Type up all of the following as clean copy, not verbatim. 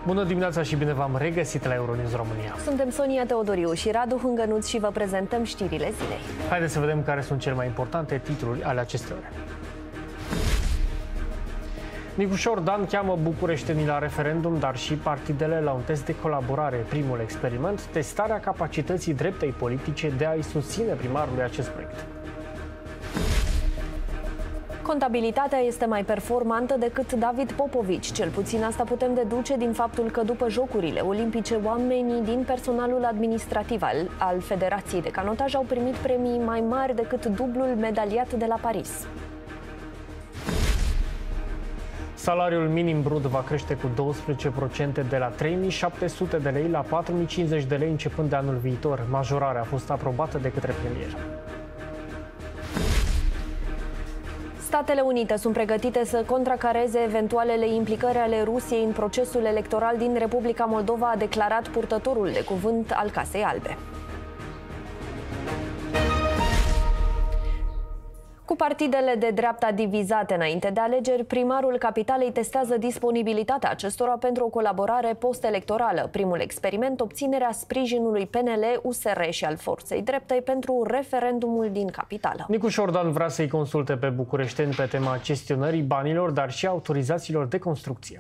Bună dimineața și bine v-am regăsit la Euronews România. Suntem Sonia Teodoriu și Radu Hângănuț și vă prezentăm știrile zilei. Haideți să vedem care sunt cele mai importante titluri ale acestei ore. Nicușor Dan cheamă bucureștenii la referendum, dar și partidele la un test de colaborare. Primul experiment, testarea capacității dreptei politice de a-i susține primarului acest proiect. Contabilitatea este mai performantă decât David Popovici. Cel puțin asta putem deduce din faptul că după Jocurile Olimpice, oamenii din personalul administrativ al Federației de Canotaj au primit premii mai mari decât dublul medaliat de la Paris. Salariul minim brut va crește cu 12% de la 3.700 de lei la 4.050 de lei începând de anul viitor. Majorarea a fost aprobată de către premier. Statele Unite sunt pregătite să contracareze eventualele implicări ale Rusiei în procesul electoral din Republica Moldova, a declarat purtătorul de cuvânt al Casei Albe. Cu partidele de dreapta divizate înainte de alegeri, primarul capitalei testează disponibilitatea acestora pentru o colaborare post-electorală. Primul experiment, obținerea sprijinului PNL, USR și al Forței Dreptei pentru referendumul din capitală. Nicușor Dan vrea să-i consulte pe bucureșteni pe tema gestionării banilor, dar și autorizațiilor de construcție.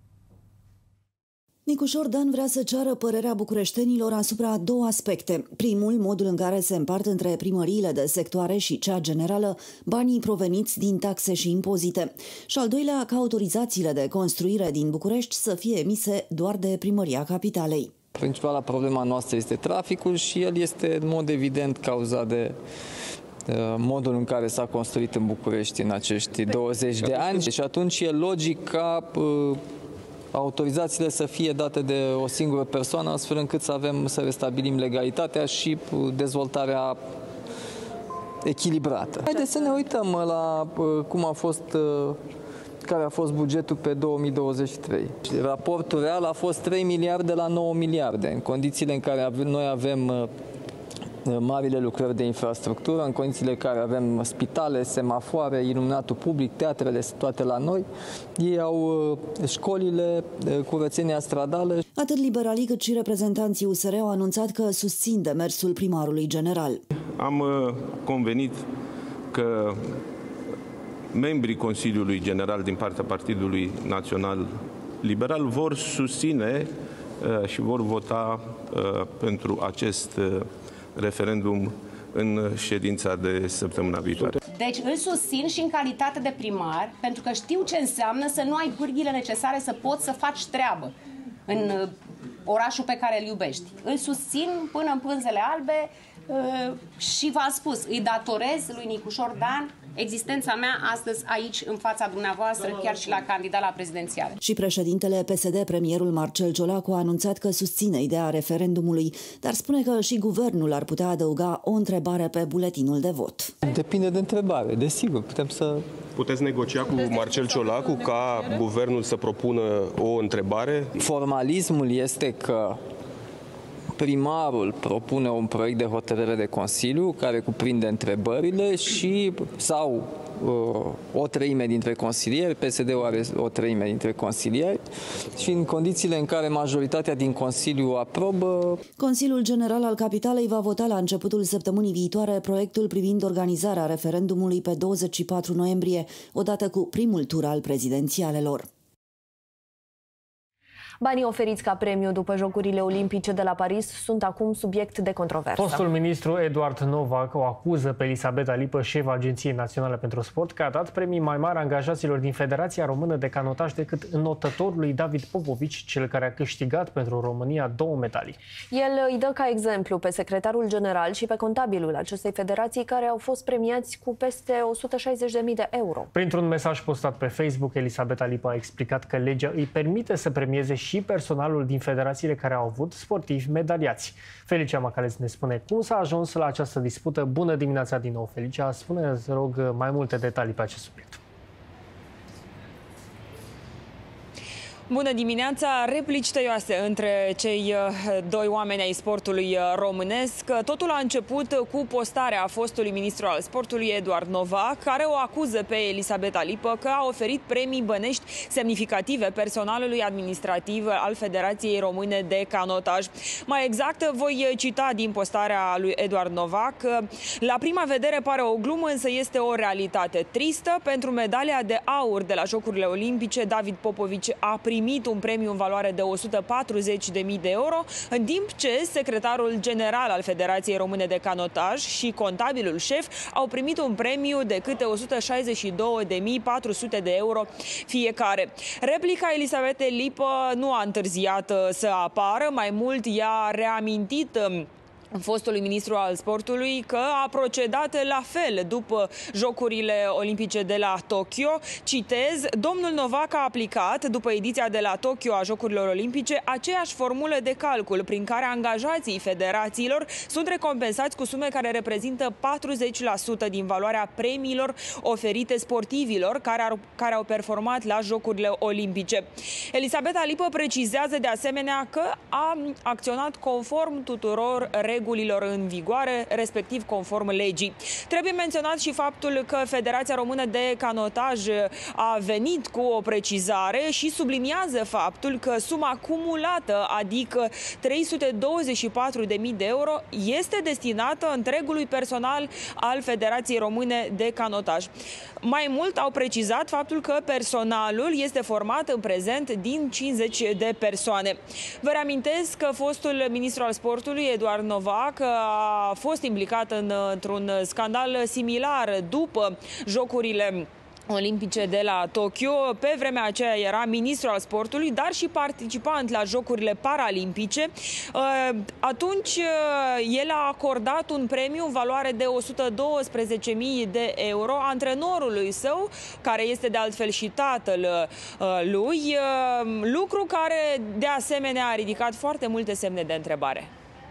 Nicușor Dan vrea să ceară părerea bucureștenilor asupra două aspecte. Primul, modul în care se împart între primăriile de sectoare și cea generală banii proveniți din taxe și impozite. Și al doilea, ca autorizațiile de construire din București să fie emise doar de primăria capitalei. Principala problema noastră este traficul și el este în mod evident cauzat de modul în care s-a construit în București în acești 20 de ani. Și atunci e logic ca autorizațiile să fie date de o singură persoană, astfel încât să restabilim legalitatea și dezvoltarea echilibrată. Haideți să ne uităm la cum a fost, care a fost bugetul pe 2023. Raportul real a fost 3 miliarde la 9 miliarde, în condițiile în care noi avem marile lucrări de infrastructură, în condițiile în care avem spitale, semafoare, iluminatul public, teatrele, toate la noi. Ei au școlile, curățenia stradală. Atât liberalii cât și reprezentanții USR au anunțat că susțin demersul primarului general. Am convenit că membrii Consiliului General din partea Partidului Național Liberal vor susține și vor vota pentru acest referendum în ședința de săptămâna viitoare. Deci îl susțin și în calitate de primar, pentru că știu ce înseamnă să nu ai pârghile necesare să poți să faci treabă în orașul pe care îl iubești. Îl susțin până în pânzele albe și v-am spus, îi datorez lui Nicușor Dan existența mea astăzi aici în fața dumneavoastră, chiar și la candidat la prezidențiale. Și președintele PSD, premierul Marcel Ciolacu, a anunțat că susține ideea referendumului, dar spune că și guvernul ar putea adăuga o întrebare pe buletinul de vot. Depinde de întrebare, desigur, Puteți negocia cu Marcel Ciolacu ca guvernul să propună o întrebare? Formalismul este că primarul propune un proiect de hotărâre de Consiliu care cuprinde întrebările sau o treime dintre consilieri, PSD-ul are o treime dintre consilieri și în condițiile în care majoritatea din Consiliu aprobă. Consiliul General al Capitalei va vota la începutul săptămânii viitoare proiectul privind organizarea referendumului pe 24 noiembrie, odată cu primul tur al prezidențialelor. Banii oferiți ca premiu după Jocurile Olimpice de la Paris sunt acum subiect de controversă. Fostul ministru Eduard Novac o acuză pe Elisabeta Lipă, șefa Agenției Naționale pentru Sport, că a dat premii mai mari angajaților din Federația Română de Canotaj decât înotătorului David Popovici, cel care a câștigat pentru România 2 medalii. El îi dă ca exemplu pe secretarul general și pe contabilul acestei federații, care au fost premiați cu peste 160.000 de euro. Printr-un mesaj postat pe Facebook, Elisabeta Lipă a explicat că legea îi permite să premieze și personalul din federațiile care au avut sportivi medaliați. Felicia Macalez ne spune cum s-a ajuns la această dispută. Bună dimineața din nou, Felicia. Spune-ți, rog, mai multe detalii pe acest subiect. Bună dimineața! Replici tăioase între cei doi oameni ai sportului românesc. Totul a început cu postarea fostului ministru al sportului Eduard Novac, care o acuză pe Elisabeta Lipă că a oferit premii bănești semnificative personalului administrativ al Federației Române de Canotaj. Mai exact, voi cita din postarea lui Eduard Novac. La prima vedere pare o glumă, însă este o realitate tristă. Pentru medalia de aur de la Jocurile Olimpice, David Popovici a primit un premiu în valoare de 140.000 de euro, în timp ce secretarul general al Federației Române de Canotaj și contabilul șef au primit un premiu de câte 162.400 de euro fiecare. Replica Elisabetei Lipă nu a întârziat să apară, mai mult i-a reamintit fostului ministru al sportului că a procedat la fel după Jocurile Olimpice de la Tokyo. Citez, domnul Novac a aplicat, după ediția de la Tokyo a Jocurilor Olimpice, aceeași formulă de calcul prin care angajații federațiilor sunt recompensați cu sume care reprezintă 40% din valoarea premiilor oferite sportivilor care au performat la Jocurile Olimpice. Elisabeta Lipă precizează de asemenea că a acționat conform tuturor regulilor în vigoare, respectiv conform legii. Trebuie menționat și faptul că Federația Română de Canotaj a venit cu o precizare și subliniază faptul că suma cumulată, adică 324.000 de euro, este destinată întregului personal al Federației Române de Canotaj. Mai mult au precizat faptul că personalul este format în prezent din 50 de persoane. Vă reamintesc că fostul ministru al sportului, Eduard Novac, a fost implicat într-un scandal similar după Jocurile Olimpice de la Tokyo. Pe vremea aceea era ministru al sportului, dar și participant la Jocurile Paralimpice. Atunci el a acordat un premiu în valoare de 112.000 de euro antrenorului său, care este de altfel și tatăl lui, lucru care de asemenea a ridicat foarte multe semne de întrebare.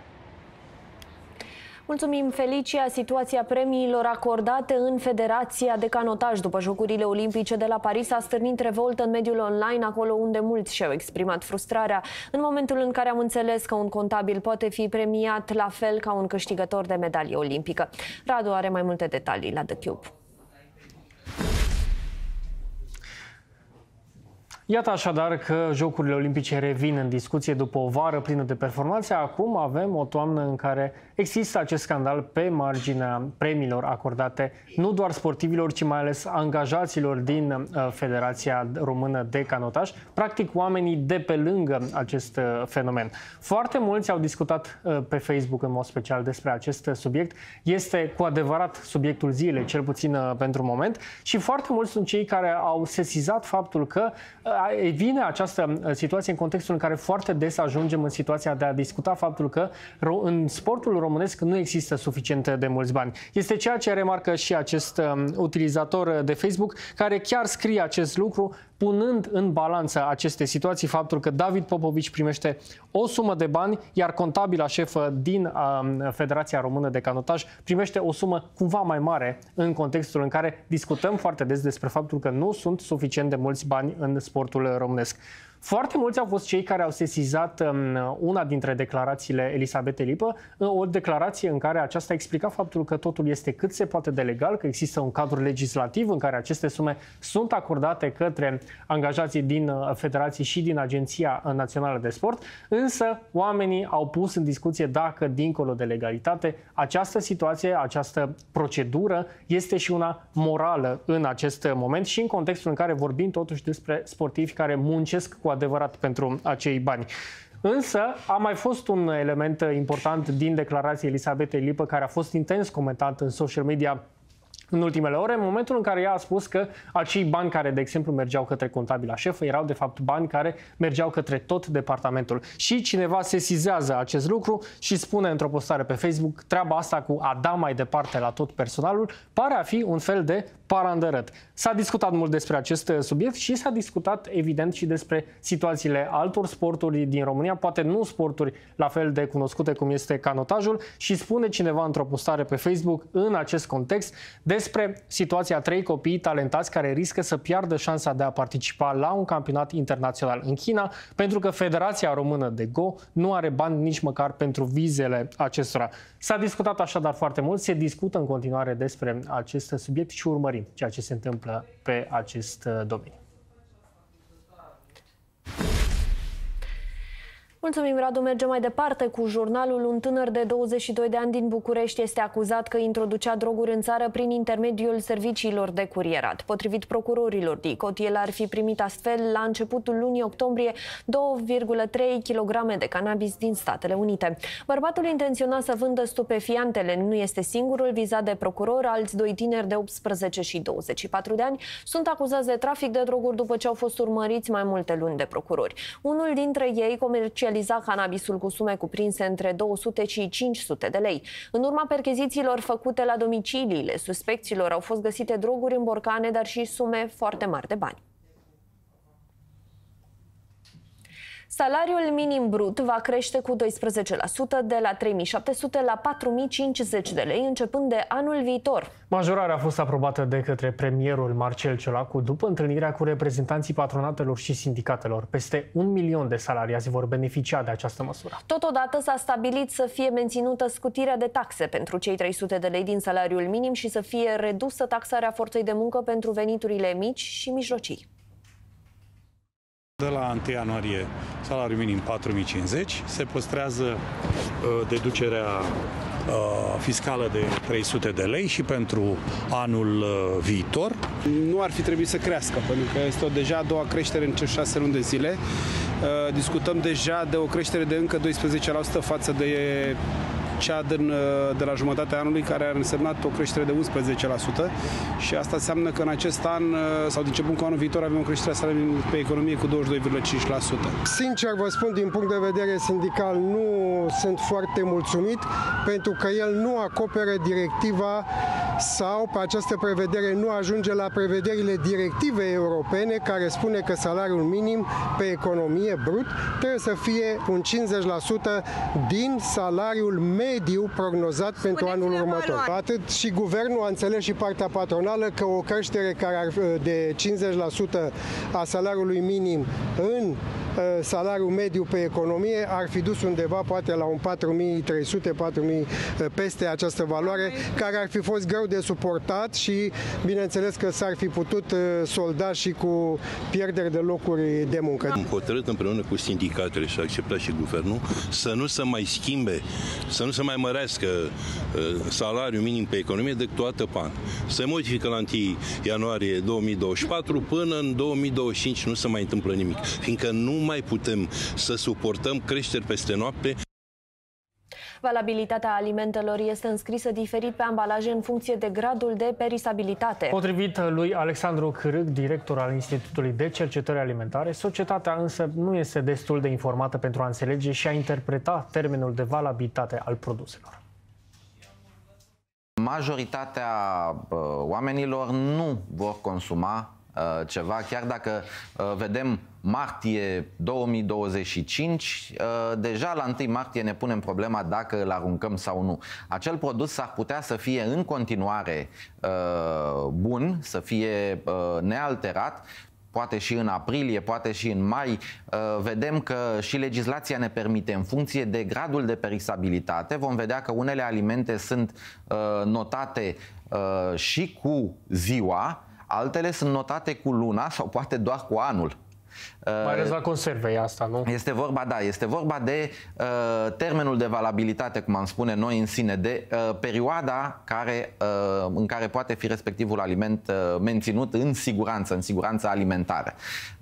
Mulțumim, Felicia. Situația premiilor acordate în Federația de Canotaj după Jocurile Olimpice de la Paris a stârnit revoltă în mediul online, acolo unde mulți și-au exprimat frustrarea în momentul în care am înțeles că un contabil poate fi premiat la fel ca un câștigător de medalie olimpică. Radu are mai multe detalii la The Cube. Iată așadar că Jocurile Olimpice revin în discuție după o vară plină de performanțe. Acum avem o toamnă în care există acest scandal pe marginea premiilor acordate nu doar sportivilor, ci mai ales angajaților din Federația Română de Canotaj, practic oamenii de pe lângă acest fenomen. Foarte mulți au discutat pe Facebook în mod special despre acest subiect. Este cu adevărat subiectul zilei, cel puțin pentru moment, și foarte mulți sunt cei care au sesizat faptul că vine această situație în contextul în care foarte des ajungem în situația de a discuta faptul că în sportul românesc nu există suficient de mulți bani. Este ceea ce remarcă și acest utilizator de Facebook, care chiar scrie acest lucru, punând în balanță aceste situații, faptul că David Popovici primește o sumă de bani, iar contabila șefă din Federația Română de Canotaj primește o sumă cumva mai mare, în contextul în care discutăm foarte des despre faptul că nu sunt suficient de mulți bani în sportul românesc. Foarte mulți au fost cei care au sesizat una dintre declarațiile Elisabetei Lipă, o declarație în care aceasta explica faptul că totul este cât se poate de legal, că există un cadru legislativ în care aceste sume sunt acordate către angajații din federații și din Agenția Națională de Sport, însă oamenii au pus în discuție dacă, dincolo de legalitate, această situație, această procedură este și una morală în acest moment și în contextul în care vorbim totuși despre sportivi care muncesc cu adevărat pentru acei bani. Însă a mai fost un element important din declarația Elisabetei Lipă, care a fost intens comentat în social media în ultimele ore, în momentul în care ea a spus că acei bani care, de exemplu, mergeau către contabila șefă erau, de fapt, bani care mergeau către tot departamentul. Și cineva sesizează acest lucru și spune într-o postare pe Facebook, treaba asta cu a da mai departe la tot personalul pare a fi un fel de parandărăt. S-a discutat mult despre acest subiect și s-a discutat, evident, și despre situațiile altor sporturi din România, poate nu sporturi la fel de cunoscute cum este canotajul, și spune cineva într-o postare pe Facebook, în acest context, despre situația a 3 copii talentați care riscă să piardă șansa de a participa la un campionat internațional în China, pentru că Federația Română de Go nu are bani nici măcar pentru vizele acestora. S-a discutat așadar foarte mult, se discută în continuare despre acest subiect și urmărim ceea ce se întâmplă pe acest domeniu. Mulțumim, Radu. Mergem mai departe cu jurnalul. Un tânăr de 22 de ani din București este acuzat că introducea droguri în țară prin intermediul serviciilor de curierat. Potrivit procurorilor DICOT, el ar fi primit astfel la începutul lunii octombrie 2,3 kg de cannabis din Statele Unite. Bărbatul intenționa să vândă stupefiantele. Nu este singurul vizat de procuror. Alți 2 tineri de 18 și 24 de ani sunt acuzați de trafic de droguri după ce au fost urmăriți mai multe luni de procurori. Unul dintre ei comercializa cannabisul cu sume cuprinse între 200 și 500 de lei. În urma perchezițiilor făcute la domiciliile suspecților au fost găsite droguri în borcane, dar și sume foarte mari de bani. Salariul minim brut va crește cu 12% de la 3.700 la 4.050 de lei începând de anul viitor. Majorarea a fost aprobată de către premierul Marcel Ciolacu după întâlnirea cu reprezentanții patronatelor și sindicatelor. Peste 1 milion de salariați vor beneficia de această măsură. Totodată s-a stabilit să fie menținută scutirea de taxe pentru cei 300 de lei din salariul minim și să fie redusă taxarea forței de muncă pentru veniturile mici și mijlocii. De la 1 ianuarie, salariul minim 4.050, se păstrează deducerea fiscală de 300 de lei și pentru anul viitor. Nu ar fi trebuit să crească, pentru că este deja a doua creștere în 6 luni de zile. Discutăm deja de o creștere de încă 12% față de cea de la jumătatea anului, care a însemnat o creștere de 11%, și asta înseamnă că în acest an, sau din început cu anul viitor, avem o creștere a salariului pe economie cu 22,5%. Sincer vă spun, din punct de vedere sindical, nu sunt foarte mulțumit, pentru că el nu acoperă directiva sau pe această prevedere nu ajunge la prevederile directivei europene, care spune că salariul minim pe economie brut trebuie să fie un 50% din salariul mediu prognozat pentru anul următor. Atât și guvernul a înțeles și partea patronală că o creștere de 50% a salariului minim în salariul mediu pe economie ar fi dus undeva poate la un 4.300, 4.000 peste această valoare, care ar fi fost greu de suportat și bineînțeles că s-ar fi putut solda și cu pierderi de locuri de muncă. Am hotărât împreună cu sindicatele și a acceptat și guvernul să nu se mai schimbe, să nu se mai mărească salariul minim pe economie decât o dată pe an. Se modifică la 1 ianuarie 2024, până în 2025 nu se mai întâmplă nimic, fiindcă nu mai putem să suportăm creșteri peste noapte. Valabilitatea alimentelor este înscrisă diferit pe ambalaje în funcție de gradul de perisabilitate. Potrivit lui Alexandru Cârâc, director al Institutului de Cercetări Alimentare, societatea însă nu este destul de informată pentru a înțelege și a interpreta termenul de valabilitate al produselor. Majoritatea oamenilor nu vor consuma ceva, chiar dacă vedem martie 2025, deja la 1 martie ne punem problema dacă îl aruncăm sau nu. Acel produs s-ar putea să fie în continuare bun, să fie nealterat, poate și în aprilie, poate și în mai. Vedem că și legislația ne permite, în funcție de gradul de perisabilitate, vom vedea că unele alimente sunt notate și cu ziua, altele sunt notate cu luna sau poate doar cu anul. Mai ales la conserve e asta, nu? Este vorba, da, este vorba de termenul de valabilitate, cum am spune noi în sine, de perioada în care poate fi respectivul aliment menținut în siguranță alimentară.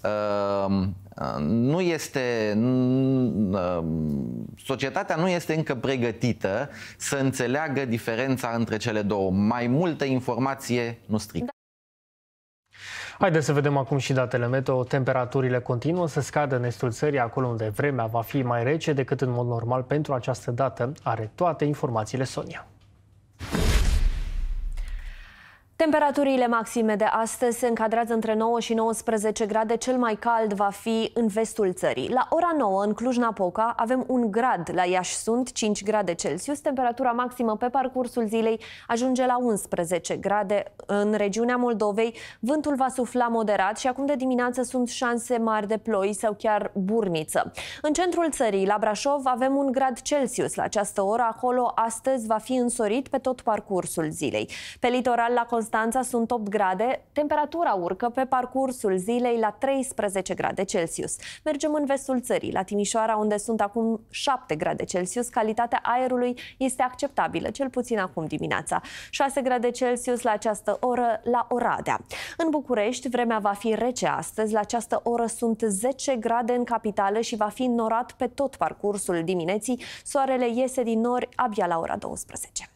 Nu este, societatea nu este încă pregătită să înțeleagă diferența între cele două. Mai multă informație nu strică. Haideți să vedem acum și datele meteo. Temperaturile continuă să scadă în estul țării, acolo unde vremea va fi mai rece decât în mod normal pentru această dată. Are toate informațiile Sonia. Temperaturile maxime de astăzi se încadrează între 9 și 19 grade. Cel mai cald va fi în vestul țării. La ora 9, în Cluj-Napoca, avem 1 grad. La Iași sunt 5 grade Celsius. Temperatura maximă pe parcursul zilei ajunge la 11 grade. În regiunea Moldovei, vântul va sufla moderat și acum de dimineață sunt șanse mari de ploi sau chiar burniță. În centrul țării, la Brașov, avem 1 grad Celsius. La această oră, acolo, astăzi va fi însorit pe tot parcursul zilei. Pe litoral, la Constanța sunt 8 grade, temperatura urcă pe parcursul zilei la 13 grade Celsius. Mergem în vestul țării, la Timișoara, unde sunt acum 7 grade Celsius. Calitatea aerului este acceptabilă, cel puțin acum dimineața. 6 grade Celsius la această oră la Oradea. În București, vremea va fi rece astăzi. La această oră sunt 10 grade în capitală și va fi înnorat pe tot parcursul dimineții. Soarele iese din nori abia la ora 12.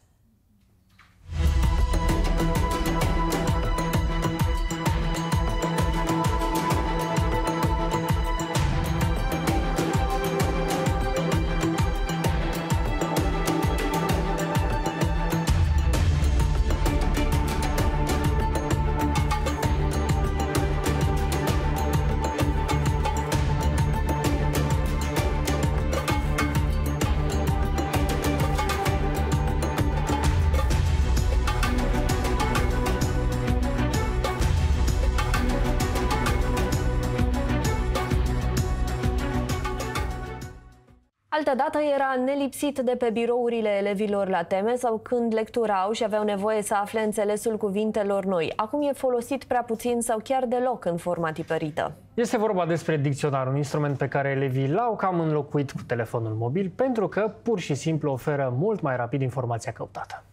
Altădată era nelipsit de pe birourile elevilor la teme sau când lecturau și aveau nevoie să afle înțelesul cuvintelor noi. Acum e folosit prea puțin sau chiar deloc în forma tipărită. Este vorba despre dicționar, un instrument pe care elevii l-au cam înlocuit cu telefonul mobil pentru că pur și simplu oferă mult mai rapid informația căutată.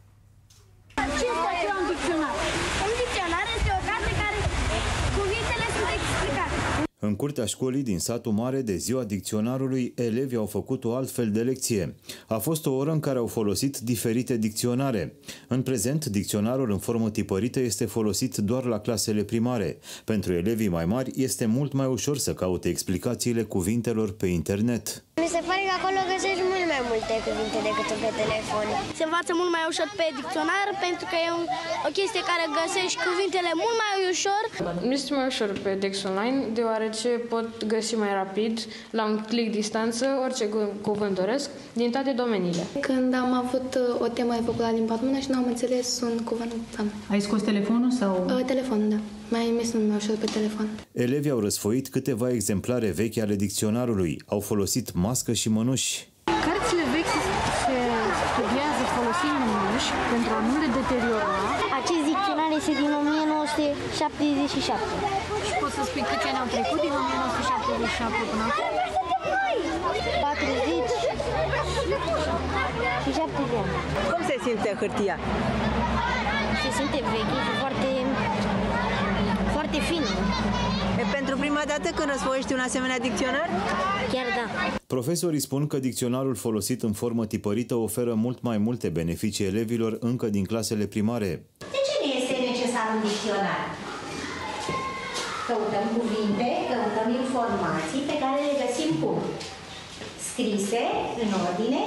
Ce este un dicționar? Un dicționar este o carte care cuvintele sunt explicate. În curtea școlii din satul mare, de ziua dicționarului, elevii au făcut o altfel de lecție. A fost o oră în care au folosit diferite dicționare. În prezent, dicționarul în formă tipărită este folosit doar la clasele primare. Pentru elevii mai mari, este mult mai ușor să caute explicațiile cuvintelor pe internet. Mi se pare că acolo găsești mult mai multe cuvinte decât pe telefon. Se învață mult mai ușor pe dicționar pentru că e o chestie care găsești cuvintele mult mai ușor. Este mai ușor pe Dex Online, deoarece pot găsi mai rapid, la un click distanță, orice cuvânt doresc, din toate domeniile. Când am avut o temă de făcut la limba română și nu am înțeles un cuvânt. Ai scos telefonul sau? Telefonul, da. Mai sunt mai ușor pe telefon. Elevii au răsfoit câteva exemplare vechi ale dicționarului. Au folosit mască și mănuși. Cărțile vechi se studiază folosind mănuși pentru a nu le deteriora. Acest dicționar este din 1977. Și poți să spui câți ani au trecut din 1977 până acum? 40 și 70 de ani. Cum se simte hârtia? Se simte veche și foarte fină. E pentru prima dată când răsfoiești un asemenea dicționar? Chiar da. Profesorii spun că dicționarul folosit în formă tipărită oferă mult mai multe beneficii elevilor încă din clasele primare. De ce ne este necesar un dicționar? Căutăm cuvinte, căutăm informații pe care le găsim cum? Scrise, în ordine,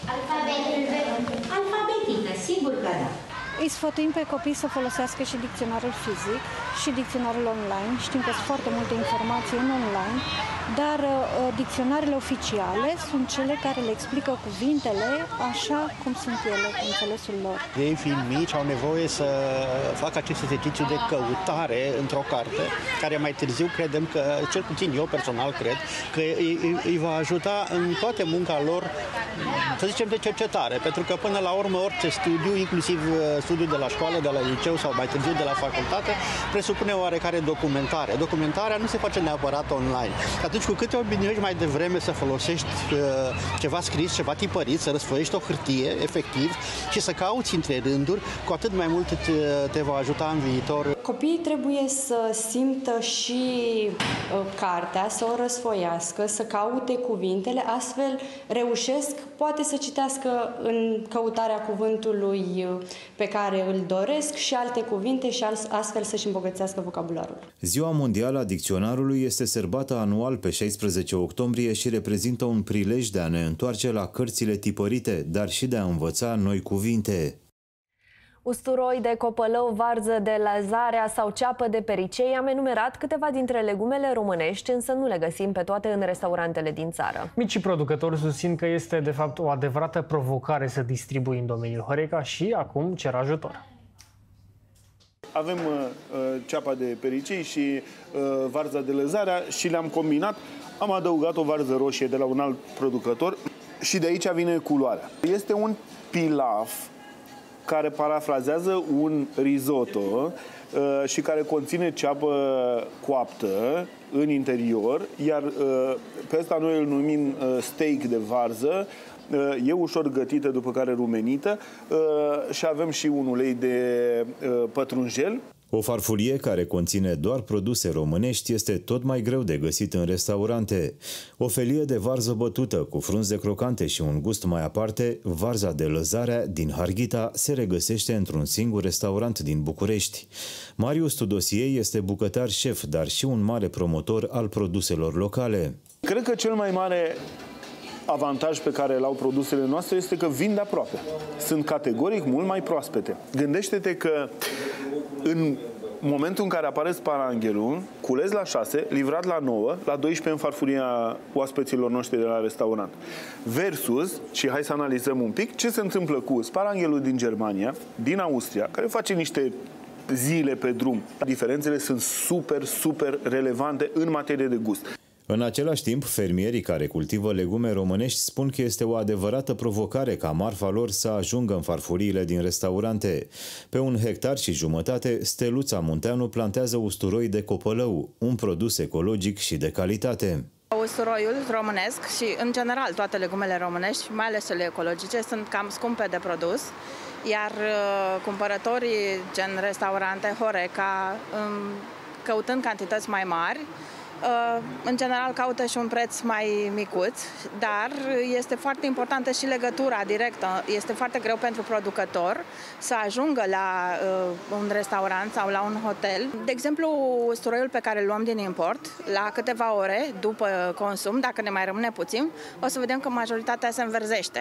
alfabetică, sigur că da. Îi sfătuim pe copii să folosească și dicționarul fizic și dicționarul online. Știm că sunt foarte multe informații în online, dar dicționarele oficiale sunt cele care le explică cuvintele așa cum sunt ele, cu înțelesul lor. Ei fiind mici au nevoie să facă acest exercițiu de căutare într-o carte, care mai târziu credem că, cel puțin eu personal cred, că îi va ajuta în toată munca lor, să zicem, de cercetare, pentru că până la urmă orice studiu, inclusiv studiul de la școală, de la liceu sau mai târziu de la facultate, presupune oarecare documentare. Documentarea nu se face neapărat online. Atunci, cu câte ori obișnuiești mai devreme să folosești ceva scris, ceva tipărit, să răsfoiești o hârtie, efectiv, și să cauți între rânduri, cu atât mai mult te va ajuta în viitor. Copiii trebuie să simtă și cartea, să o răsfoiască, să caute cuvintele, astfel reușesc, poate să citească în căutarea cuvântului pe care îl doresc și alte cuvinte și astfel să-și îmbogățească vocabularul. Ziua Mondială a Dicționarului este sărbată anual pe 16 octombrie și reprezintă un prilej de a ne întoarce la cărțile tipărite, dar și de a învăța noi cuvinte. Usturoi de copălău, varză de lazarea sau ceapă de pericei, am enumerat câteva dintre legumele românești, însă nu le găsim pe toate în restaurantele din țară. Micii producători susțin că este de fapt o adevărată provocare să distribui în domeniul Horeca și acum cer ajutor. Avem ceapa de pericei și varza de lăzarea și le-am combinat. Am adăugat o varză roșie de la un alt producător și de aici vine culoarea. Este un pilaf care parafrazează un risotto și care conține ceapă coaptă în interior, iar pe ăsta noi îl numim steak de varză. E ușor gătită, după care rumenită și avem și un ulei de pătrunjel. O farfurie care conține doar produse românești este tot mai greu de găsit în restaurante. O felie de varză bătută cu frunze crocante și un gust mai aparte, varza de lăzarea din Harghita se regăsește într-un singur restaurant din București. Marius Tudosiei este bucătar șef, dar și un mare promotor al produselor locale. Cred că cel mai mare avantaj pe care îl au produsele noastre este că vin de aproape. Sunt categoric mult mai proaspete. Gândește-te că în momentul în care apare sparanghelul, cules la 6, livrat la 9, la 12 în farfuria oaspeților noștri de la restaurant. Versus, și hai să analizăm un pic, ce se întâmplă cu sparanghelul din Germania, din Austria, care face niște zile pe drum. Diferențele sunt super relevante în materie de gust. În același timp, fermierii care cultivă legume românești spun că este o adevărată provocare ca marfa lor să ajungă în farfuriile din restaurante. Pe 1,5 hectare, Steluța Munteanu plantează usturoi de copălău, un produs ecologic și de calitate. Usturoiul românesc și, în general, toate legumele românești, mai ales cele ecologice, sunt cam scumpe de produs, iar cumpărătorii, gen restaurante, Horeca, căutând cantități mai mari, în general caută și un preț mai micuț, dar este foarte importantă și legătura directă. Este foarte greu pentru producător să ajungă la un restaurant sau la un hotel. De exemplu, usturoiul pe care îl luăm din import, la câteva ore după consum, dacă ne mai rămâne puțin, o să vedem că majoritatea se înverzește.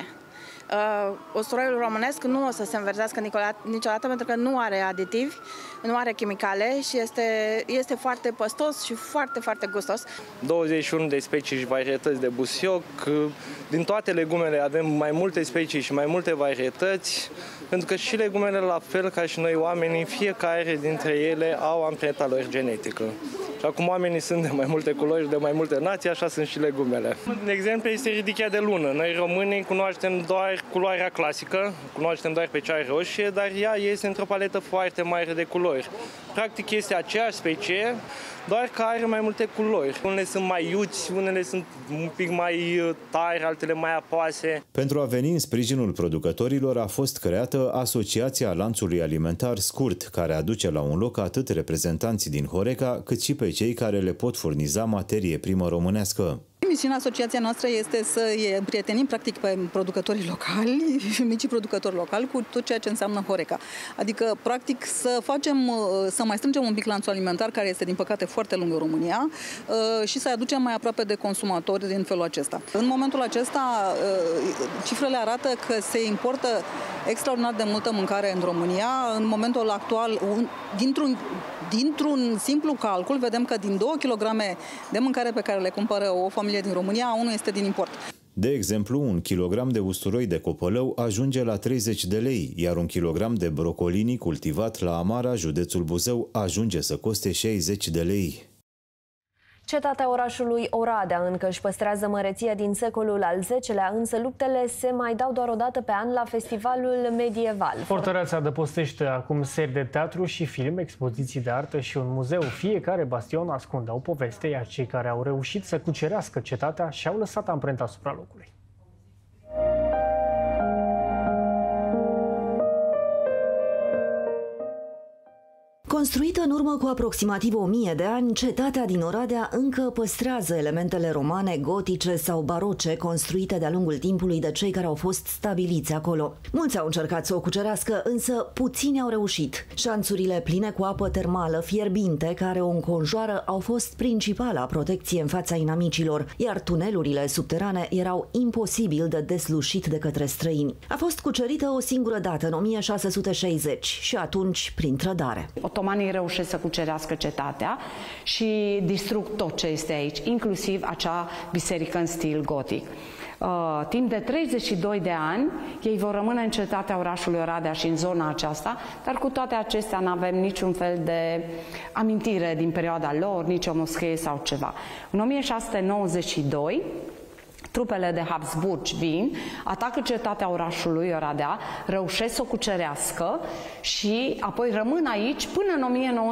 Usturoiul românesc nu o să se înverzească niciodată pentru că nu are aditivi, nu are chimicale și este foarte păstos și foarte gustos. 21 de specii și varietăți de busioc. Din toate legumele avem mai multe specii și mai multe varietăți, pentru că și legumele, la fel ca și noi oamenii, fiecare dintre ele au amprenta lor genetică. Și acum oamenii sunt de mai multe culori, de mai multe nații, așa sunt și legumele. De exemplu, este ridichea de lună. Noi românii cunoaștem doar culoarea clasică, cunoaștem doar pe cea roșie, dar ea este într-o paletă foarte mare de culori. Practic este aceeași specie, doar că are mai multe culori. Unele sunt mai iuți, unele sunt un pic mai tari, altele mai apoase. Pentru a veni în sprijinul producătorilor a fost creată Asociația Lanțului Alimentar Scurt, care aduce la un loc atât reprezentanții din Horeca, cât și pe cei care le pot furniza materie primă românească. Misiunea asociației noastre este să îi împrietenim practic pe producătorii locali, micii producători locali, cu tot ceea ce înseamnă Horeca. Adică, practic, să mai strângem un pic lanțul alimentar, care este, din păcate, foarte lung în România, și să-i aducem mai aproape de consumatori din felul acesta. În momentul acesta, cifrele arată că se importă extraordinar de multă mâncare în România. În momentul actual, dintr-un simplu calcul, vedem că din 2 kg de mâncare pe care le cumpără o familie din România, unul este din import. De exemplu, 1 kilogram de usturoi de copălău ajunge la 30 de lei, iar 1 kilogram de brocolini cultivat la Amara, județul Buzău, ajunge să coste 60 de lei. Cetatea orașului Oradea încă își păstrează măreția din secolul al X-lea, însă luptele se mai dau doar o dată pe an la festivalul medieval. Fortăreața adăpostește acum seri de teatru și film, expoziții de artă și un muzeu. Fiecare bastion ascunde o poveste, iar cei care au reușit să cucerească cetatea și-au lăsat amprenta asupra locului. Construită în urmă cu aproximativ 1000 de ani, cetatea din Oradea încă păstrează elementele romane, gotice sau baroce construite de-a lungul timpului de cei care au fost stabiliți acolo. Mulți au încercat să o cucerească, însă puțini au reușit. Șanțurile pline cu apă termală fierbinte care o înconjoară au fost principala protecție în fața inamicilor, iar tunelurile subterane erau imposibil de deslușit de către străini. A fost cucerită o singură dată, în 1660, și atunci prin trădare. Otomanii reușesc să cucerească cetatea și distrug tot ce este aici, inclusiv acea biserică în stil gotic. Timp de 32 de ani, ei vor rămâne în cetatea orașului Oradea și în zona aceasta, dar cu toate acestea nu avem niciun fel de amintire din perioada lor, nici o moschee sau ceva. În 1692, trupele de Habsburg vin, atacă cetatea orașului Oradea, reușesc să o cucerească și apoi rămân aici până în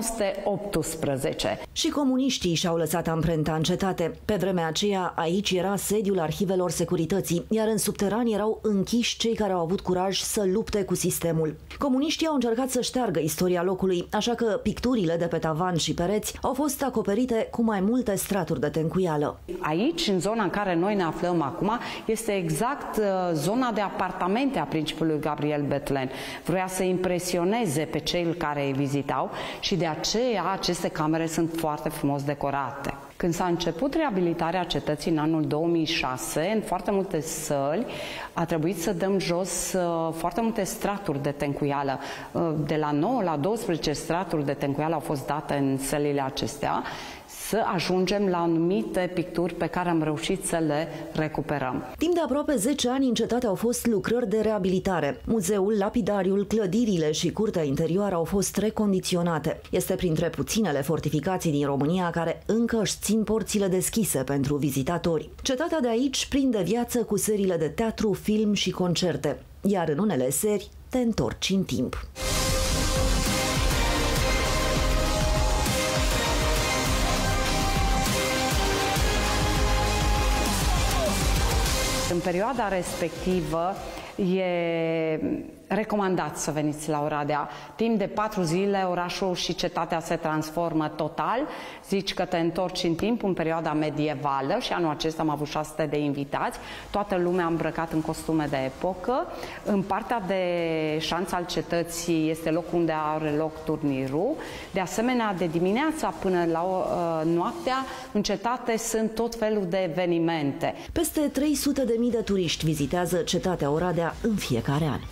1918. Și comuniștii și-au lăsat amprenta în cetate. Pe vremea aceea, aici era sediul arhivelor securității, iar în subteran erau închiși cei care au avut curaj să lupte cu sistemul. Comuniștii au încercat să șteargă istoria locului, așa că picturile de pe tavan și pereți au fost acoperite cu mai multe straturi de tencuială. Aici, în zona în care noi ne aflăm acum, este exact zona de apartamente a principului Gabriel Bethlen. Vroia să impresioneze pe cei care îi vizitau și de aceea aceste camere sunt foarte frumos decorate. Când s-a început reabilitarea cetății în anul 2006, în foarte multe săli a trebuit să dăm jos foarte multe straturi de tencuială. De la 9 la 12 straturi de tencuială au fost date în sălile acestea, să ajungem la anumite picturi pe care am reușit să le recuperăm. Timp de aproape 10 ani în cetate au fost lucrări de reabilitare. Muzeul, lapidariul, clădirile și curtea interioară au fost recondiționate. Este printre puținele fortificații din România care încă își țin porțile deschise pentru vizitatori. Cetatea de aici prinde viață cu seriile de teatru, film și concerte, iar în unele seri te întorci în timp. În perioada respectivă e recomandat să veniți la Oradea. Timp de 4 zile orașul și cetatea se transformă total. Zici că te întorci în timp, în perioada medievală, și anul acesta am avut 600 de invitați. Toată lumea îmbrăcat în costume de epocă. În partea de șanț al cetății este locul unde are loc turnirul. De asemenea, de dimineața până la noaptea, în cetate sunt tot felul de evenimente. Peste 300.000 de turiști vizitează cetatea Oradea în fiecare an.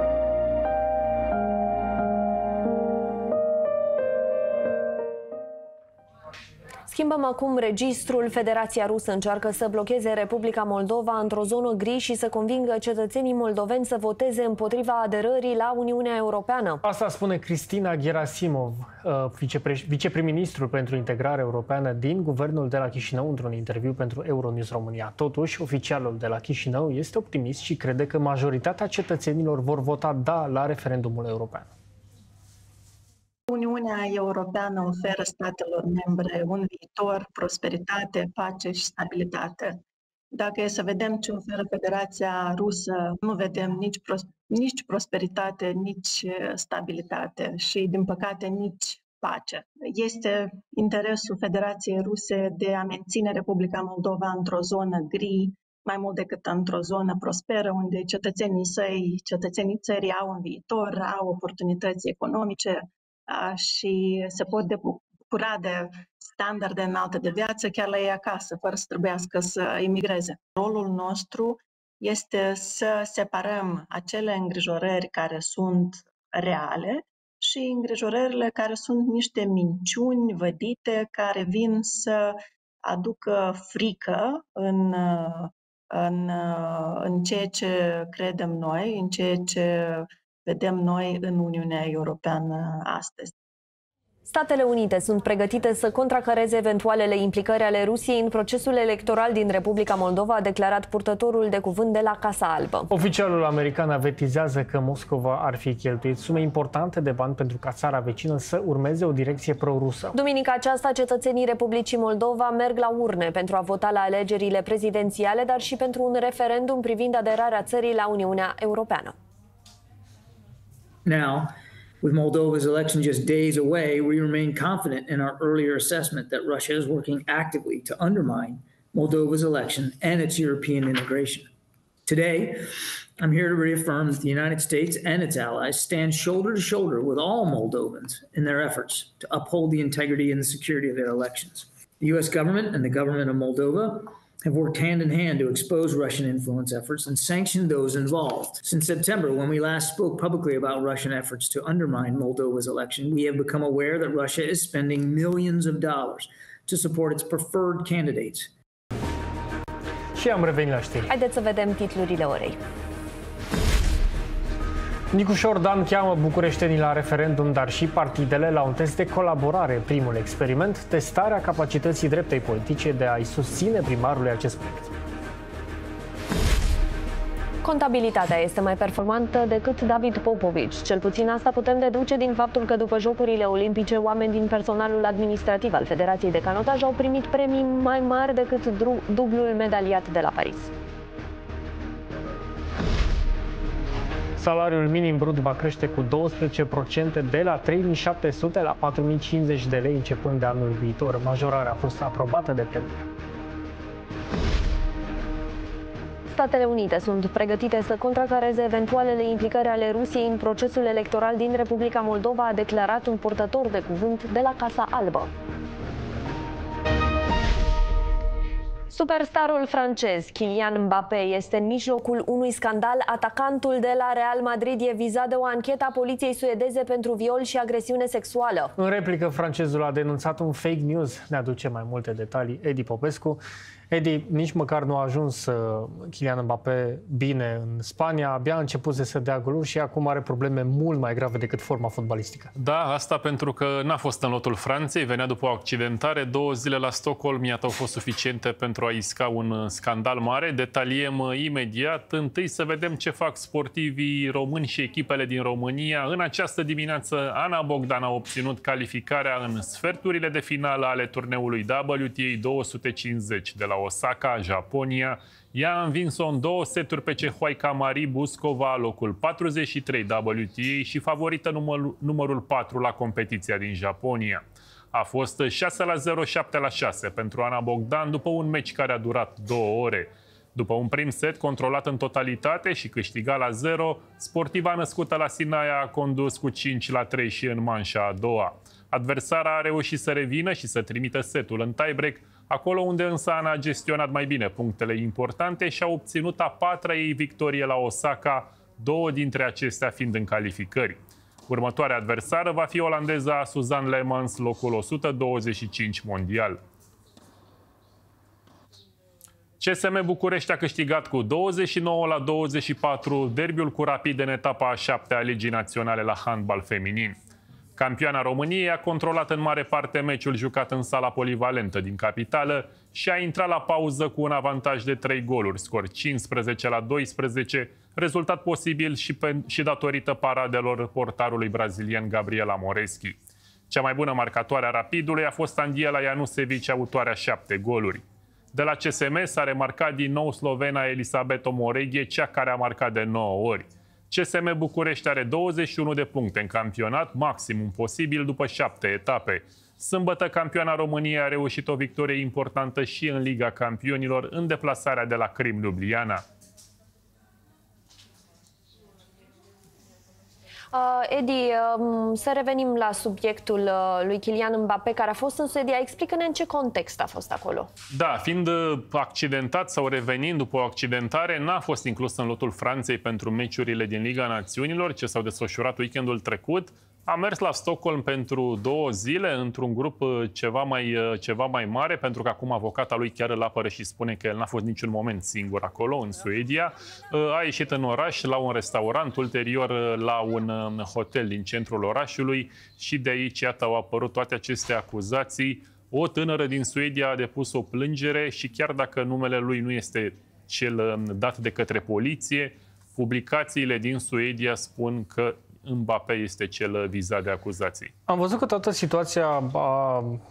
Schimbăm acum registrul. Federația Rusă încearcă să blocheze Republica Moldova într-o zonă gri și să convingă cetățenii moldoveni să voteze împotriva aderării la Uniunea Europeană. Asta spune Cristina Gerasimov, viceprim-ministrul pentru integrare europeană din guvernul de la Chișinău, într-un interviu pentru Euronews România. Totuși, oficialul de la Chișinău este optimist și crede că majoritatea cetățenilor vor vota da la referendumul european. Uniunea Europeană oferă statelor membre un viitor, prosperitate, pace și stabilitate. Dacă e să vedem ce oferă Federația Rusă, nu vedem nici prosperitate, nici stabilitate și, din păcate, nici pace. Este interesul Federației Ruse de a menține Republica Moldova într-o zonă gri, mai mult decât într-o zonă prosperă, unde cetățenii țării au un viitor, au oportunități economice și se pot bucura de standarde înalte de viață chiar la ei acasă, fără să trebuiască să emigreze. Rolul nostru este să separăm acele îngrijorări care sunt reale și îngrijorările care sunt niște minciuni vădite, care vin să aducă frică în ceea ce credem noi, în ceea ce vedem noi în Uniunea Europeană astăzi. Statele Unite sunt pregătite să contracareze eventualele implicări ale Rusiei în procesul electoral din Republica Moldova, a declarat purtătorul de cuvânt de la Casa Albă. Oficialul american avertizează că Moscova ar fi cheltuit sume importante de bani pentru ca țara vecină să urmeze o direcție pro-rusă. Duminica aceasta, cetățenii Republicii Moldova merg la urne pentru a vota la alegerile prezidențiale, dar și pentru un referendum privind aderarea țării la Uniunea Europeană. Now, With Moldova's election just days away, we remain confident in our earlier assessment that Russia is working actively to undermine Moldova's election and its European integration. Today, I'm here to reaffirm that the United States and its allies stand shoulder to shoulder with all Moldovans in their efforts to uphold the integrity and the security of their elections. The U.S. government and the government of Moldova have worked hand in hand to expose Russian influence efforts and sanction those involved. Since September, when we last spoke publicly about Russian efforts to undermine Moldova's election, we have become aware that Russia is spending millions of dollars to support its preferred candidates. Și am revenit la știri. Haideți să vedem titlurile orei. Nicușor Dan cheamă bucureștenii la referendum, dar și partidele la un test de colaborare. Primul experiment, testarea capacității dreptei politice de a-i susține primarului acest proiect. Contabilitatea este mai performantă decât David Popovici. Cel puțin asta putem deduce din faptul că după Jocurile Olimpice, oameni din personalul administrativ al Federației de Canotaj au primit premii mai mari decât dublul medaliat de la Paris. Salariul minim brut va crește cu 12% de la 3.700 la 4.050 de lei începând de anul viitor. Majorarea a fost aprobată de plen. Statele Unite sunt pregătite să contracareze eventualele implicări ale Rusiei în procesul electoral din Republica Moldova, a declarat un purtător de cuvânt de la Casa Albă. Superstarul francez Kylian Mbappé este în mijlocul unui scandal. Atacantul de la Real Madrid e vizat de o anchetă a poliției suedeze pentru viol și agresiune sexuală. În replică, francezul a denunțat un fake news. Ne aduce mai multe detalii Edi Popescu. Edi, nici măcar nu a ajuns Kylian Mbappé bine în Spania, abia a început să dea goluri și acum are probleme mult mai grave decât forma fotbalistică. Da, asta pentru că n-a fost în lotul Franței, venea după o accidentare, 2 zile la Stockholm, iată, au fost suficiente pentru a isca un scandal mare. Detaliem imediat. Întâi să vedem ce fac sportivii români și echipele din România. În această dimineață, Ana Bogdan a obținut calificarea în sferturile de finală ale turneului WTA 250 de la Osaka, Japonia. Ea a învins-o în 2 seturi pe cehoaica Marie Buskova, locul 43 WTA și favorită numărul 4 la competiția din Japonia. A fost 6-0, 7-6 pentru Ana Bogdan după un meci care a durat 2 ore. După un prim set controlat în totalitate și câștigat la 0, sportiva născută la Sinaia a condus cu 5-3 și în manșa a doua. Adversara a reușit să revină și să trimită setul în tiebreak, acolo unde însă Ana a gestionat mai bine punctele importante și a obținut a 4-a ei victorie la Osaka, 2 dintre acestea fiind în calificări. Următoarea adversară va fi olandeza Suzanne Lemmens, locul 125 mondial. CSM București a câștigat cu 29-24 derbiul cu Rapid în etapa a 7-a Ligii Naționale la handbal feminin. Campioana României a controlat în mare parte meciul jucat în sala polivalentă din capitală și a intrat la pauză cu un avantaj de 3 goluri, scor 15-12, rezultat posibil și datorită paradelor portarului brazilian Gabriela Moreschi. Cea mai bună marcatoare a Rapidului a fost Andiela Janusevic, autoarea 7 goluri. De la CSM s-a remarcat din nou slovena Elisabeta Moreghe, cea care a marcat de 9 ori. CSM București are 21 de puncte în campionat, maximum posibil după 7 etape. Sâmbătă, campioana României a reușit o victorie importantă și în Liga Campionilor, în deplasarea de la Crim Ljubljana. Edi, să revenim la subiectul lui Kylian Mbappé, care a fost în Suedia. Explică-ne în ce context a fost acolo. Da, fiind accidentat sau revenind după o accidentare, n-a fost inclus în lotul Franței pentru meciurile din Liga Națiunilor, ce s-au desfășurat weekendul trecut. A mers la Stockholm pentru 2 zile, într-un grup ceva mai mare, pentru că acum avocata lui chiar îl apără și spune că el n-a fost niciun moment singur acolo, în Suedia. A ieșit în oraș, la un restaurant, ulterior la un hotel din centrul orașului și de aici, iată, au apărut toate aceste acuzații. O tânără din Suedia a depus o plângere și chiar dacă numele lui nu este cel dat de către poliție, publicațiile din Suedia spun că Mbappé este cel vizat de acuzații. Am văzut că toată situația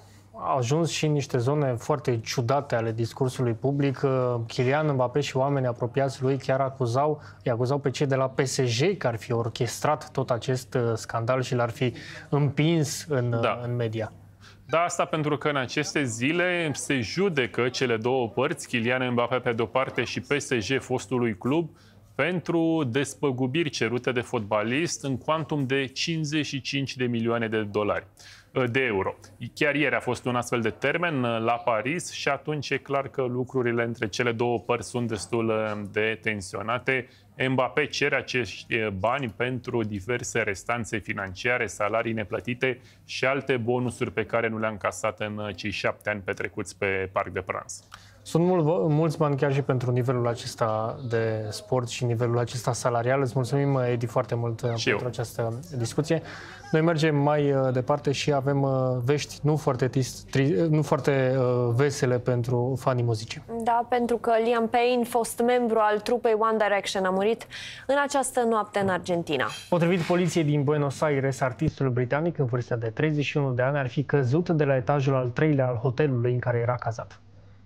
ajuns și în niște zone foarte ciudate ale discursului public. Kylian Mbappé și oamenii apropiați lui chiar îi acuzau pe cei de la PSG că ar fi orchestrat tot acest scandal și l-ar fi împins în media. Da, asta pentru că în aceste zile se judecă cele două părți, Kylian Mbappé pe de-o parte și PSG, fostului club, pentru despăgubiri cerute de fotbalist în cuantum de 55 de milioane de euro. Chiar ieri a fost un astfel de termen la Paris și atunci e clar că lucrurile între cele două părți sunt destul de tensionate. Mbappé cere acești bani pentru diverse restanțe financiare, salarii neplătite și alte bonusuri pe care nu le-a încasat în cei 7 ani petrecuți pe Parc de Prince. Sunt mulți bani chiar și pentru nivelul acesta de sport și nivelul acesta salarial. Îți mulțumim, Edi, foarte mult pentru această discuție. Noi mergem mai departe și avem vești nu foarte vesele pentru fanii muzicii. Da, pentru că Liam Payne, fost membru al trupei One Direction, a murit în această noapte în Argentina. Potrivit poliției din Buenos Aires, artistul britanic în vârstă de 31 de ani ar fi căzut de la etajul al 3-lea al hotelului în care era cazat.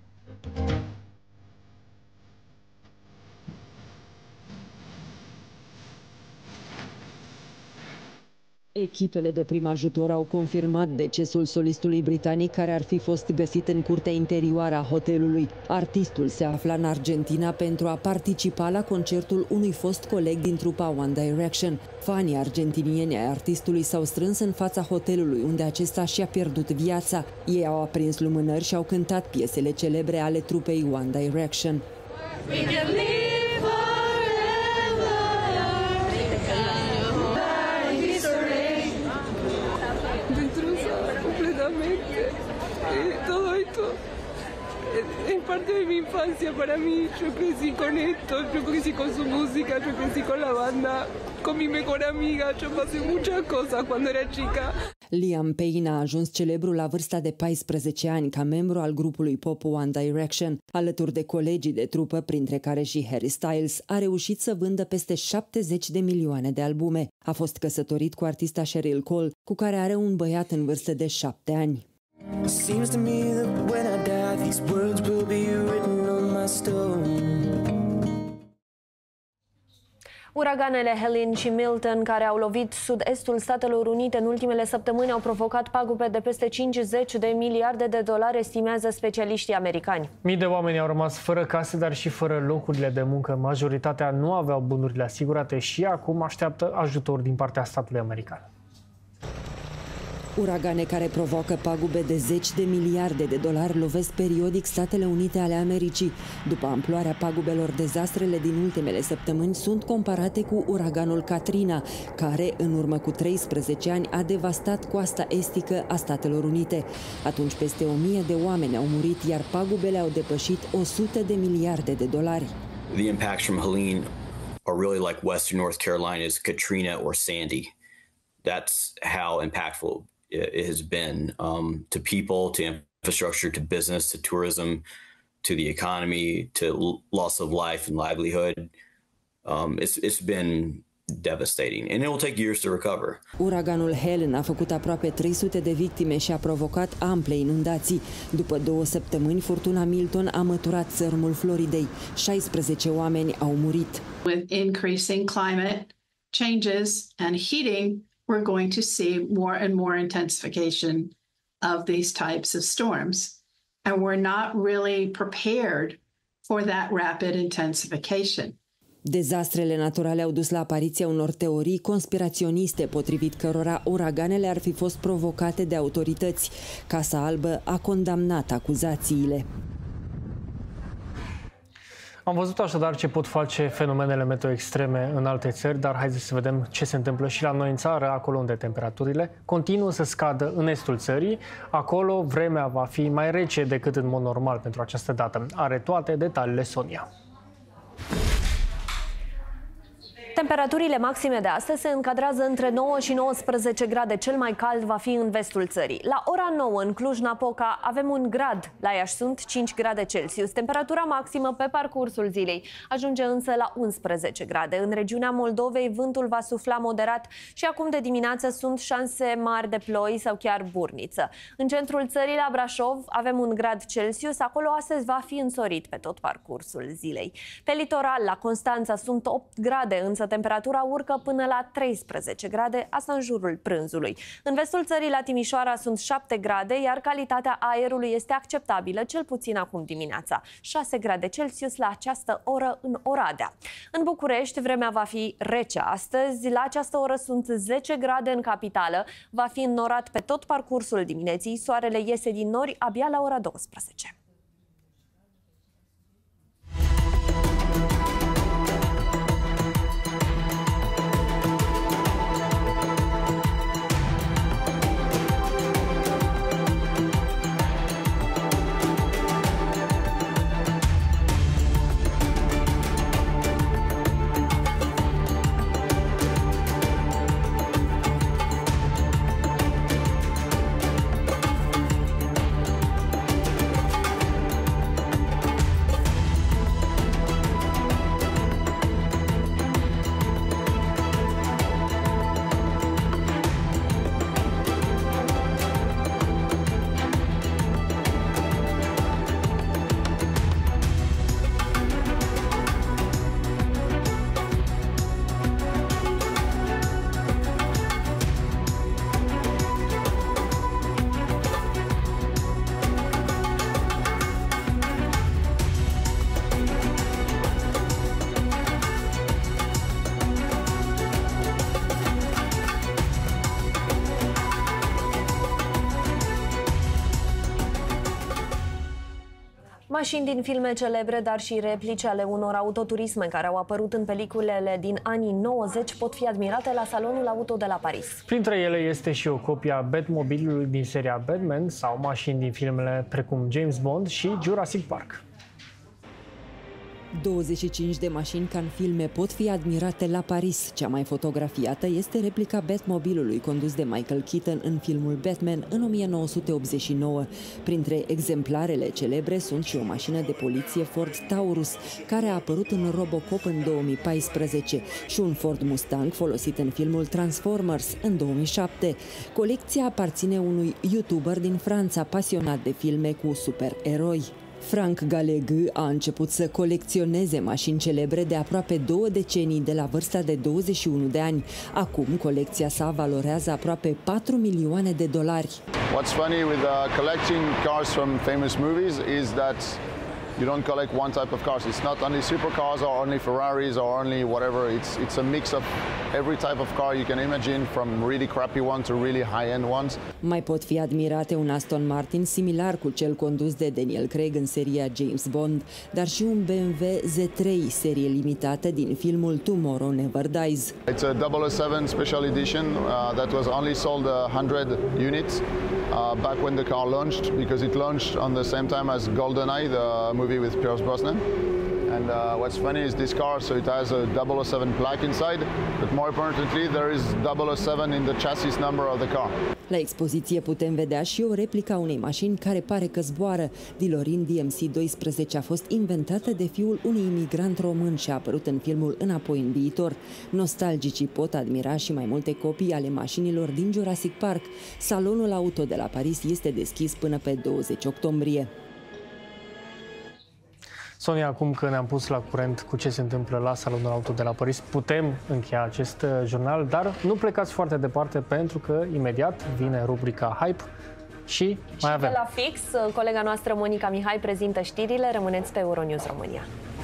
Echipele de prim ajutor au confirmat decesul solistului britanic care ar fi fost găsit în curtea interioară a hotelului. Artistul se afla în Argentina pentru a participa la concertul unui fost coleg din trupa One Direction. Fanii argentinieni ai artistului s-au strâns în fața hotelului unde acesta și-a pierdut viața. Ei au aprins lumânări și au cântat piesele celebre ale trupei One Direction. Es parte de mi infancia para mí. Yo crecí con esto, yo crecí con su música, yo crecí con la banda, con mi mejor amiga. Yo pasé muchas cosas cuando era chica. Liam Payne a ajuns celebru la vârsta de 14 ani ca membru al grupului pop One Direction. Alături de colegii de trupă, printre care și Harry Styles, a reușit să vândă peste 70 de milioane de albume. A fost căsătorit cu artista Cheryl Cole, cu care are un băiat în vârstă de 7 ani. Seems to me that when I die, these words will be written on my stone. Uraganele Helene și Milton, care au lovit sud-estul Statelor Unite în ultimele săptămâni, au provocat pagube de peste 50 de miliarde de dolari, estimează specialiștii americani. Mii de oameni au rămas fără case, dar și fără locurile de muncă. Majoritatea nu aveau bunurile asigurate și acum așteaptă ajutor din partea statului american. Uragane care provoacă pagube de 10 de miliarde de dolari lovesc periodic Statele Unite ale Americii. După amploarea pagubelor, dezastrele din ultimele săptămâni sunt comparate cu uraganul Katrina, care, în urmă cu 13 ani, a devastat coasta estică a Statelor Unite. Atunci peste 1000 de oameni au murit, iar pagubele au depășit 100 de miliarde de dolari. The impacts from Helene are really like Western North Carolina's Katrina or Sandy. That's how impactful it has been to people, to infrastructure, to business, to tourism, to the economy, to loss of life and livelihood. It's been devastating and it will take years to recover. Uraganul Helene a făcut aproape 300 de victime și a provocat ample inundații. După 2 săptămâni, furtuna Milton a măturat țărmul Floridei. 16 oameni au murit. With increasing climate changes and heating, we're going to see more and more intensification of these types of storms. And we're not really prepared for that rapid intensification. Dezastrele naturale au dus la apariția unor teorii conspiraționiste, potrivit cărora uraganele ar fi fost provocate de autorități. Casa Albă a condamnat acuzațiile. Am văzut așadar ce pot face fenomenele meteo extreme în alte țări, dar haideți să vedem ce se întâmplă și la noi în țară, acolo unde temperaturile continuă să scadă în estul țării. Acolo vremea va fi mai rece decât în mod normal pentru această dată. Are toate detaliile Sonia. Temperaturile maxime de astăzi se încadrează între 9 și 19 grade. Cel mai cald va fi în vestul țării. La ora 9 în Cluj-Napoca avem 1 grad. La Iași sunt 5 grade Celsius. Temperatura maximă pe parcursul zilei ajunge însă la 11 grade. În regiunea Moldovei vântul va sufla moderat și acum de dimineață sunt șanse mari de ploi sau chiar burniță. În centrul țării, la Brașov, avem 1 grad Celsius. Acolo astăzi va fi însorit pe tot parcursul zilei. Pe litoral, la Constanța, sunt 8 grade, însă temperatura urcă până la 13 grade, asta în jurul prânzului. În vestul țării, la Timișoara, sunt 7 grade, iar calitatea aerului este acceptabilă, cel puțin acum dimineața. 6 grade Celsius la această oră în Oradea. În București, vremea va fi rece astăzi. La această oră sunt 10 grade în capitală. Va fi înnorat pe tot parcursul dimineții. Soarele iese din nori abia la ora 12. Mașini din filme celebre, dar și replici ale unor autoturisme care au apărut în peliculele din anii 90 pot fi admirate la Salonul Auto de la Paris. Printre ele este și o copie a Batmobilului din seria Batman sau mașini din filmele precum James Bond și Jurassic Park. 25 de mașini ca în filme pot fi admirate la Paris. Cea mai fotografiată este replica Batmobilului condus de Michael Keaton în filmul Batman în 1989. Printre exemplarele celebre sunt și o mașină de poliție Ford Taurus, care a apărut în Robocop în 2014, și un Ford Mustang folosit în filmul Transformers în 2007. Colecția aparține unui YouTuber din Franța pasionat de filme cu supereroi. Frank Galegu a început să colecționeze mașini celebre de aproape 2 decenii, de la vârsta de 21 de ani. Acum, colecția sa valorează aproape 4 milioane de dolari. What's funny with collecting cars from famous movies is that you don't collect one type of cars. It's not only supercars or only Ferraris or only whatever. It's a mix of every type of car you can imagine, from really crappy ones to really high-end ones. Mai pot fi admirate un Aston Martin similar cu cel condus de Daniel Craig în seria James Bond, dar și un BMW Z3, serie limitată din filmul Tomorrow Never Dies. It's a 007 special edition that was only sold 100 units back when the car launched, because it launched on the same time as GoldenEye, the movie with Pierce Brosnan. And what's funny is this car, so it has a 007 plaque inside, but more importantly, there is 007 in the chassis number of the car. La expoziție putem vedea și o replică a unei mașini care pare că zboară. DeLorean DMC-12 a fost inventată de fiul unui imigrant român și a apărut în filmul Înapoi în viitor. Nostalgicii pot admira și mai multe copii ale mașinilor din Jurassic Park. Salonul Auto de la Paris este deschis până pe 20 octombrie. Sonia, acum că ne-am pus la curent cu ce se întâmplă la Salonul Auto de la Paris, putem încheia acest jurnal, dar nu plecați foarte departe, pentru că imediat vine rubrica Hype și mai avem. La fix, colega noastră Monica Mihai prezintă știrile. Rămâneți pe Euronews România.